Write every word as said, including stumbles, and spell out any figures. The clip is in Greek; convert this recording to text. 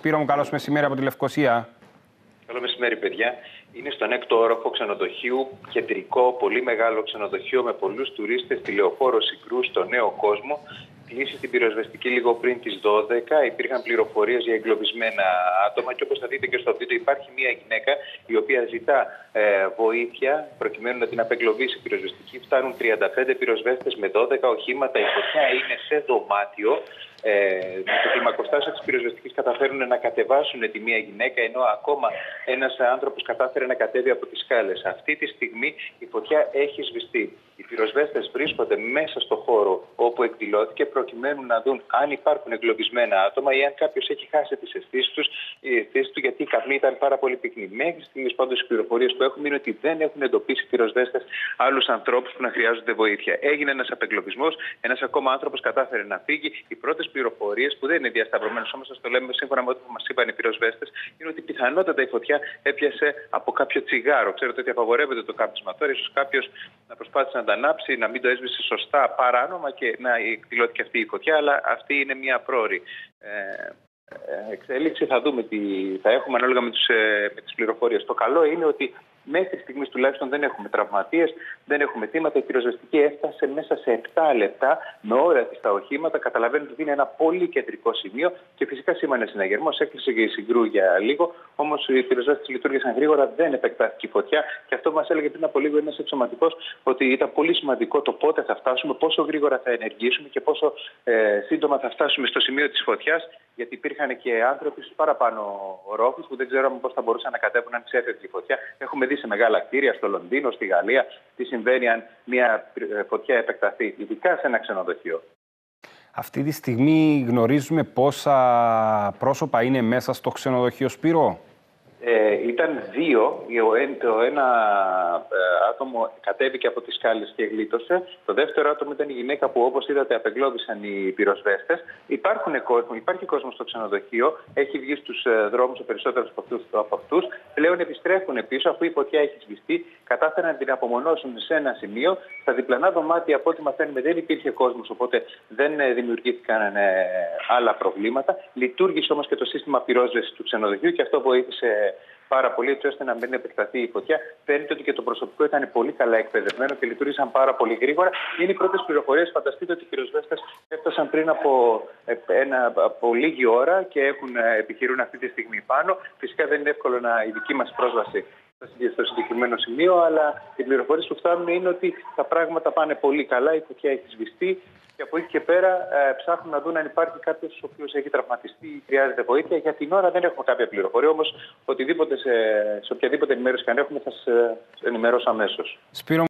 Σπύρο μου, καλώς μεσημέρι από τη Λευκοσία. Καλό μεσημέρι, παιδιά. Είναι στον έκτο όροφο ξενοδοχείου, κεντρικό, πολύ μεγάλο ξενοδοχείο με πολλούς τουρίστες, τηλεοφόρο Συγκρού στο Νέο Κόσμο. Κλείσει την πυροσβεστική λίγο πριν τις δώδεκα. Υπήρχαν πληροφορίες για εγκλωβισμένα άτομα και όπως θα δείτε και στο βίντεο, υπάρχει μια γυναίκα η οποία ζητά ε, βοήθεια προκειμένου να την απεγκλωβίσει η πυροσβεστική. Φτάνουν τριάντα πέντε πυροσβέστες με δώδεκα οχήματα. Η φωτιά είναι σε δωμάτιο. Ε, με το κλιμακοστάσιο της πυροσβεστικής καταφέρουν να κατεβάσουν τη μία γυναίκα, ενώ ακόμα ένας άνθρωπος κατάφερε να κατέβει από τις σκάλες. Αυτή τη στιγμή η φωτιά έχει σβηστεί. Οι πυροσβέστες βρίσκονται μέσα στο χώρο όπου εκδηλώθηκε προκειμένου να δουν αν υπάρχουν εγκλωβισμένα άτομα ή αν κάποιος έχει χάσει τις αισθήσεις τους, οι αισθήσεις του, γιατί η καπνή ήταν πάρα πολύ πυκνή. Μέχρι στιγμής πάντως οι πληροφορίες που έχουμε είναι ότι δεν έχουν εντοπίσει πυροσβέστες άλλους ανθρώπους που να χρειάζονται βοήθεια. Έγινε ένας απεγκλωβισμός, ένας ακόμα άνθρωπος κατάφερε να φύγει. Οι πρώτες πληροφορίες, που δεν είναι διασταυρωμένες, όμως σας το λέμε σύμφωνα με ό,τι μας είπαν οι πυροσβέστες, είναι ότι πιθανότατα η φωτιά έπιασε από κάποιο τσιγάρο. Ξέρετε ότι απαγορεύεται το κάπνισμα τώρα, ίσως κάποιος να προσπάθησε να τα ανάψει, να μην το έσβησε σωστά παράνομα και να εκδηλώθηκε αυτή η φωτιά, αλλά αυτή είναι μια πρόωρη ε, εξέλιξη. Θα δούμε τι θα έχουμε ανάλογα με, τους, με τις πληροφορίες. Το καλό είναι ότι μέχρι στιγμής τουλάχιστον δεν έχουμε τραυματίες, δεν έχουμε θύματα. Η πυροσβεστική έφτασε μέσα σε επτά λεπτά με ώρα της στα οχήματα. Καταλαβαίνετε ότι είναι ένα πολύ κεντρικό σημείο και φυσικά σήμανε συναγερμός. Έκλεισε και η Συγκρού για λίγο. Όμως οι πυροσβέστες λειτουργήσαν γρήγορα, δεν επεκτάθηκε η φωτιά. Και αυτό μας έλεγε πριν από λίγο ένας εξωματικός, ότι ήταν πολύ σημαντικό το πότε θα φτάσουμε, πόσο γρήγορα θα ενεργήσουμε και πόσο ε, σύντομα θα φτάσουμε στο σημείο της φωτιάς. Γιατί υπήρχαν και άνθρωποι στους παραπάνω ορόφους που δεν ξέραμε πώς θα μπορούσαν να κατέβουν αν ξέφευγε η φωτιά. Έχουμε δει σε μεγάλα κτίρια, στο Λονδίνο, στη Γαλλία, τι συμβαίνει αν μια φωτιά επεκταθεί, ειδικά σε ένα ξενοδοχείο. Αυτή τη στιγμή γνωρίζουμε πόσα πρόσωπα είναι μέσα στο ξενοδοχείο, Σπύρο? Ε, ήταν δύο. Το ένα ε, άτομο κατέβηκε από τις σκάλες και γλίτωσε. Το δεύτερο άτομο ήταν η γυναίκα που, όπως είδατε, απεγκλώβησαν οι πυροσβέστες. Υπάρχουν κόσμο, υπάρχει κόσμο στο ξενοδοχείο. Έχει βγει στους ε, δρόμους ο περισσότερος από αυτούς, από αυτούς. Πλέον επιστρέφουν πίσω αφού η φωτιά έχει σβηστεί. Κατάφεραν να την απομονώσουν σε ένα σημείο. Στα διπλανά δωμάτια, από ό,τι μαθαίνουμε, δεν υπήρχε κόσμος, οπότε δεν ε, δημιουργήθηκαν ε, άλλα προβλήματα. Λειτουργήσε όμως και το σύστημα πυρόσβεσης του ξενοδοχείου και αυτό βοήθησε πάρα πολύ, έτσι ώστε να μην επεκταθεί η φωτιά. Φαίνεται ότι και το προσωπικό ήταν πολύ καλά εκπαιδευμένο και λειτουργήσαν πάρα πολύ γρήγορα. Είναι οι πρώτες πληροφορίες. Φανταστείτε ότι οι πυροσβέστες έφτασαν πριν από, ένα, από λίγη ώρα και έχουν, επιχειρούν αυτή τη στιγμή πάνω. Φυσικά δεν είναι εύκολο να, η δική μας πρόσβαση στο συγκεκριμένο σημείο, αλλά οι πληροφορίες που φτάνουν είναι ότι τα πράγματα πάνε πολύ καλά. Η φωτιά έχει σβηστεί. Και από εκεί και πέρα ε, ψάχνουν να δουν αν υπάρχει κάποιος ο οποίος έχει τραυματιστεί ή χρειάζεται βοήθεια. Για την ώρα δεν έχουμε κάποια πληροφορία, όμως οτιδήποτε σε, σε οποιαδήποτε ενημέρωση και αν έχουμε θα σας ενημερώσω αμέσως. Σπύρο.